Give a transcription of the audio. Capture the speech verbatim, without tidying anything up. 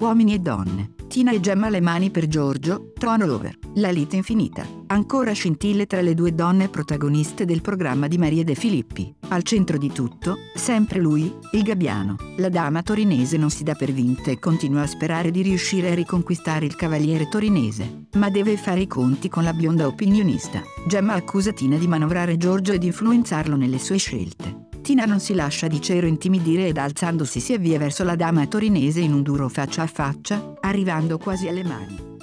Uomini e donne, Tina e Gemma le mani per Giorgio, Throne Over, la lite infinita. Ancora scintille tra le due donne protagoniste del programma di Maria De Filippi. Al centro di tutto, sempre lui, il gabbiano. La dama torinese non si dà per vinta e continua a sperare di riuscire a riconquistare il cavaliere torinese. Ma deve fare i conti con la bionda opinionista. Gemma accusa Tina di manovrare Giorgio e di influenzarlo nelle sue scelte. Tina non si lascia di cero intimidire ed alzandosi si avvia verso la dama torinese in un duro faccia a faccia, arrivando quasi alle mani.